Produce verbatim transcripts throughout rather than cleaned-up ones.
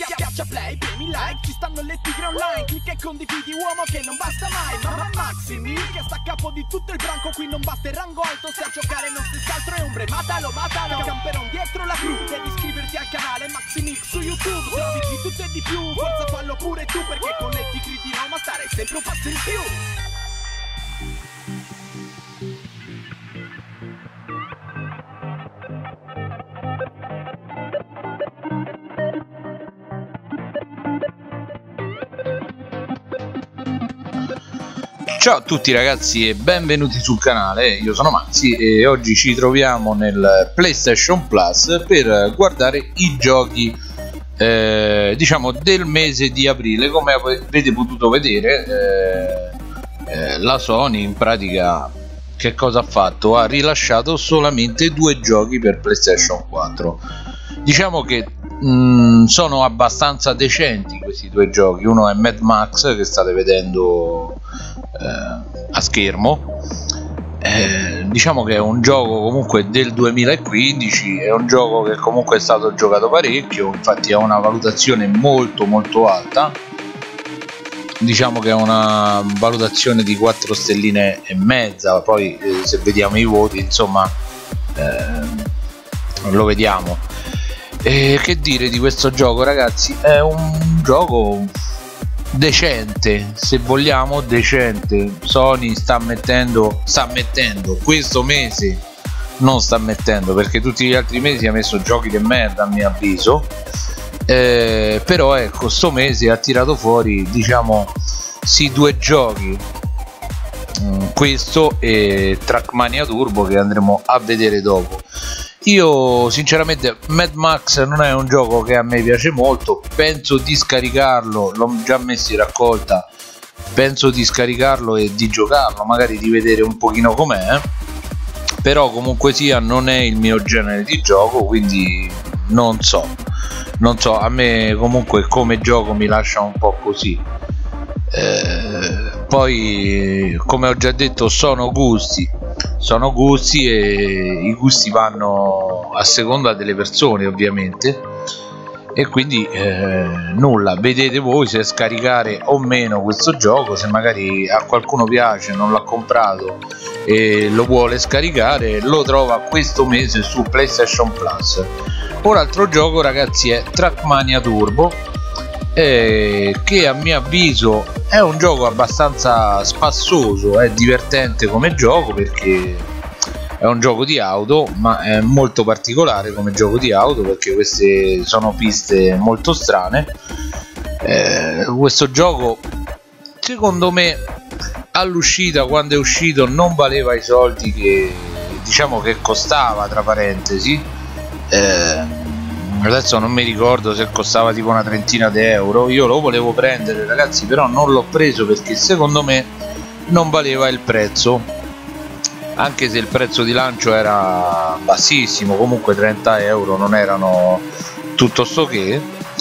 Schiaccia play, premi like, ci stanno le tigre online. Clicca e condividi, uomo che non basta mai. Ma Maximil che sta a capo di tutto il branco. Qui non basta il rango alto, se a giocare non si scaltro e ombre. Matalo, matalo, camperon dietro la cru. Devi iscriverti al canale Maximil su YouTube. Trovi di tutto e di più, forza fallo pure tu. Perché con le tigre di Roma starei sempre un passo in più. Ciao a tutti ragazzi e benvenuti sul canale, io sono Maxi e oggi ci troviamo nel PlayStation Plus per guardare i giochi eh, diciamo del mese di aprile. Come avete potuto vedere eh, eh, la Sony in pratica che cosa ha fatto? Ha rilasciato solamente due giochi per PlayStation quattro. Diciamo che mh, sono abbastanza decenti questi due giochi. Uno è Mad Max, che state vedendo eh, a schermo. Eh, diciamo che è un gioco comunque del duemilaquindici, è un gioco che comunque è stato giocato parecchio, infatti ha una valutazione molto molto alta. Diciamo che è una valutazione di quattro stelline e mezza. Poi eh, se vediamo i voti, insomma, eh, lo vediamo. E che dire di questo gioco, ragazzi? È un gioco decente, se vogliamo decente. Sony sta mettendo sta mettendo questo mese, non sta mettendo, perché tutti gli altri mesi ha messo giochi di merda a mio avviso. Eh, però ecco, sto mese ha tirato fuori, diciamo, sì, due giochi, mm, questo e Trackmania Turbo, che andremo a vedere dopo. Io sinceramente Mad Max non è un gioco che a me piace molto, penso di scaricarlo, l'ho già messo in raccolta, penso di scaricarlo e di giocarlo, magari di vedere un pochino com'è, però comunque sia non è il mio genere di gioco, quindi non so, non so, a me comunque come gioco mi lascia un po' così. Eh, poi come ho già detto sono gusti, sono gusti e i gusti vanno a seconda delle persone ovviamente, e quindi eh, nulla, vedete voi se scaricare o meno questo gioco. Se magari a qualcuno piace, non l'ha comprato e lo vuole scaricare, lo trova questo mese su PlayStation Plus. Un altro gioco, ragazzi, è Trackmania Turbo, eh, che a mio avviso è un gioco abbastanza spassoso, è divertente come gioco perché è un gioco di auto, ma è molto particolare come gioco di auto perché queste sono piste molto strane. Eh, questo gioco secondo me all'uscita, quando è uscito, non valeva i soldi che, diciamo, che costava, tra parentesi. Eh, adesso non mi ricordo se costava tipo una trentina di euro. Io lo volevo prendere, ragazzi, però non l'ho preso perché secondo me non valeva il prezzo, anche se il prezzo di lancio era bassissimo, comunque trenta euro non erano tutto sto che,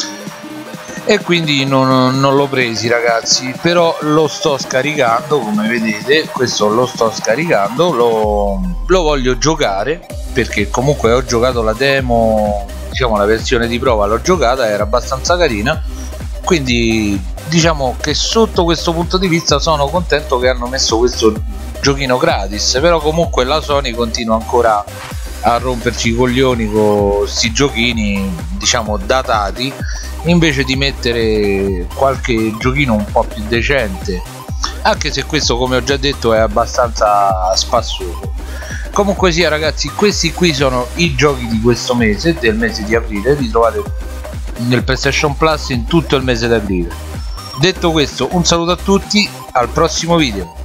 e quindi non, non l'ho presi, ragazzi. Però lo sto scaricando, come vedete, questo lo sto scaricando, lo, lo voglio giocare perché comunque ho giocato la demo, diciamo la versione di prova l'ho giocata, era abbastanza carina, quindi diciamo che sotto questo punto di vista sono contento che hanno messo questo giochino gratis. Però comunque la Sony continua ancora a romperci i coglioni con questi giochini, diciamo, datati, invece di mettere qualche giochino un po' più decente, anche se questo, come ho già detto, è abbastanza spassoso. Comunque sia, ragazzi, questi qui sono i giochi di questo mese, del mese di aprile, li trovate nel PlayStation Plus in tutto il mese di aprile. Detto questo, un saluto a tutti, al prossimo video.